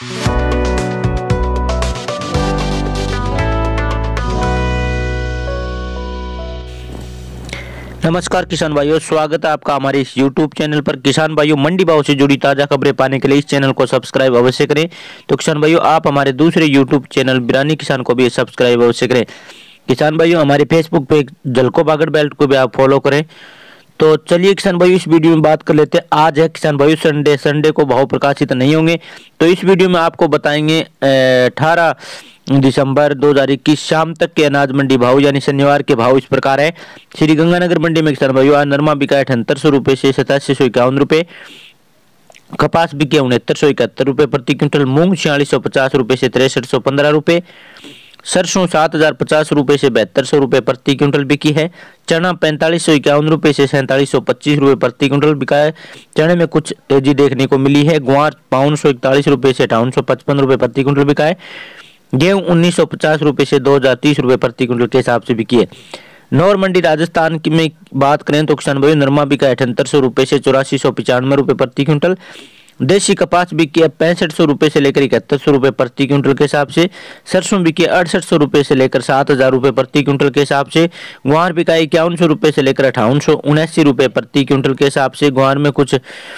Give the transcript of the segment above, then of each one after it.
नमस्कार किसान भाइयों, स्वागत है आपका हमारे इस YouTube चैनल पर। किसान भाइयों, मंडी भाव से जुड़ी ताज़ा खबरें पाने के लिए इस चैनल को सब्सक्राइब अवश्य करें। तो किसान भाइयों, आप हमारे दूसरे YouTube चैनल बिरानी किसान को भी सब्सक्राइब अवश्य करें। किसान भाइयों, हमारे फेसबुक पे जलको बागड़ बेल्ट को भी आप फॉलो करें। तो चलिए किसान भाइयों, इस वीडियो में बात कर लेते हैं। आज है किसान भाइयों संडे को भाव प्रकाशित नहीं होंगे, तो इस वीडियो में आपको बताएंगे 18 दिसंबर 2021 शाम तक के अनाज मंडी भाव यानी शनिवार के भाव इस प्रकार है। श्री गंगानगर मंडी में किसान भाइयों, आज नरमा बिका है 7800 रुपये से 8751 रुपये, कपास बिके 6971 रुपये प्रति क्विंटल, मूंग 4650 रुपये से 6315 रुपये, सरसों 7050 रुपये से 7200 रुपये प्रति क्विंटल बिकी है, चना 4551 रुपये से 4725 रुपये प्रति क्विंटल बिका है। चने में कुछ तेजी देखने को मिली है। ग्वार 541 रुपये से 5855 रुपये प्रति क्विंटल बिका है। गेहूं 1950 रुपये से 2030 रुपये प्रति क्विंटल के हिसाब से बिकी है। नौर मंडी राजस्थान की में बात करें तो किसान भाई, नरमा बिका 7800 रुपये से 8495 रुपये प्रति क्विंटल, देसी कपास बिकी है 6500 रुपये से लेकर 7100 रुपये प्रति क्विंटल के हिसाब से, सरसों बिकी 6800 रुपये से लेकर 7000 रुपये प्रति क्विंटल के हिसाब से, ग्वार बिका 5100 रुपये से लेकर 5879 रुपये प्रति क्विंटल के हिसाब से। ग्वार में कुछ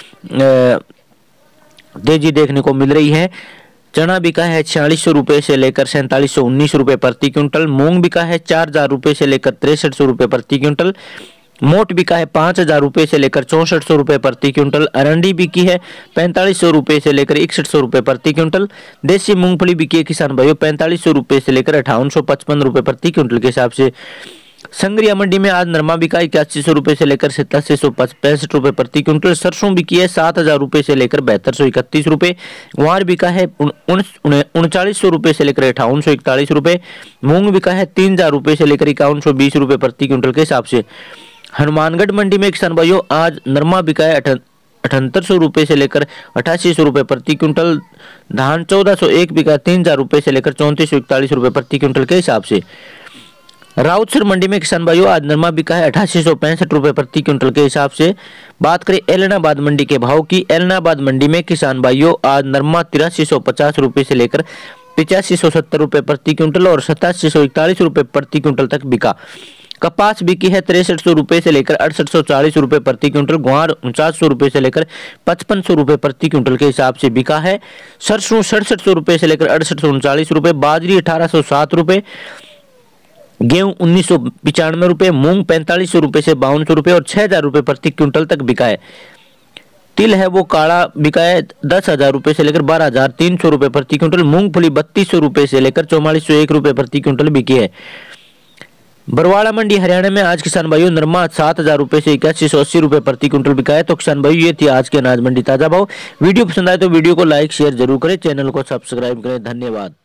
तेजी देखने को मिल रही है। चना बिका है 4600 रुपये से लेकर 4719 रुपये प्रति क्विंटल, मूंग बिका है 4000 रुपये से लेकर 6300 रुपये प्रति क्विंटल, मोट बिका है 5000 रुपये से लेकर 6400 रुपये प्रति क्विंटल, अरंडी बिकी है 4500 रुपये से लेकर 6100 रुपये प्रति क्विंटल, देसी मूंगफली बिकी है किसान भाइयों 4500 रुपये से लेकर 5855 रुपये प्रति क्विंटल के हिसाब से। संग्रिया मंडी में आज नरमा बिका 8100 रुपये से लेकर 8765 रुपये प्रति क्विंटल, सरसों बिकी है 7000 रुपये से लेकर 7231 रुपये, ग्वार बिका है 3900 रुपये से लेकर 5841 रुपये, मूंग बिका है 3000 रुपये से लेकर 5120 रुपये प्रति क्विंटल के हिसाब से। हनुमानगढ़ मंडी में किसान भाइयों, आज नरमा बिका है 7800 रुपये से लेकर 8800 रुपये प्रति क्विंटल, धान 1401 बिका 3000 रुपये से लेकर 3441 रुपये प्रति क्विंटल के हिसाब से। राउतसर मंडी में किसान भाइयों, आज नरमा बिका है 8865 रुपये प्रति क्विंटल के हिसाब से। बात करें एलनाबाद मंडी के भाव की, एलनाबाद मंडी में किसान भाइयों, आज नरमा 8350 रुपये से लेकर 8570 रुपये प्रति क्विंटल और 8741 रुपये प्रति क्विंटल तक बिका। कपास बिकी है 6300 रुपये से लेकर 6840 रुपये प्रति क्विंटल, ग्वार 4900 रुपये से लेकर 5500 रुपये प्रति क्विंटल के हिसाब से बिका है। सरसों 6700 रुपये से लेकर 6839 रुपये, बाजरी 1807 रुपये, गेहूं 1995 रुपये, मूंग 4500 रुपये से 5200 रुपये और 6000 रुपये प्रति क्विंटल तक बिका है। तिल है वो काला बिका है 10,000 रुपये से लेकर 12,300 रुपये प्रति क्विंटल, मूंगफली 3200 रुपये से लेकर 4401 रुपये प्रति क्विंटल बिकी है। बरवाड़ा मंडी हरियाणा में आज किसान भाइयों, नरमा 7000 रुपये से 8180 रुपये प्रति क्विंटल बिका है। तो किसान भाइयों, ये थी आज के अनाज मंडी ताजा भाव। वीडियो पसंद आए तो वीडियो को लाइक शेयर जरूर करें, चैनल को सब्सक्राइब करें। धन्यवाद।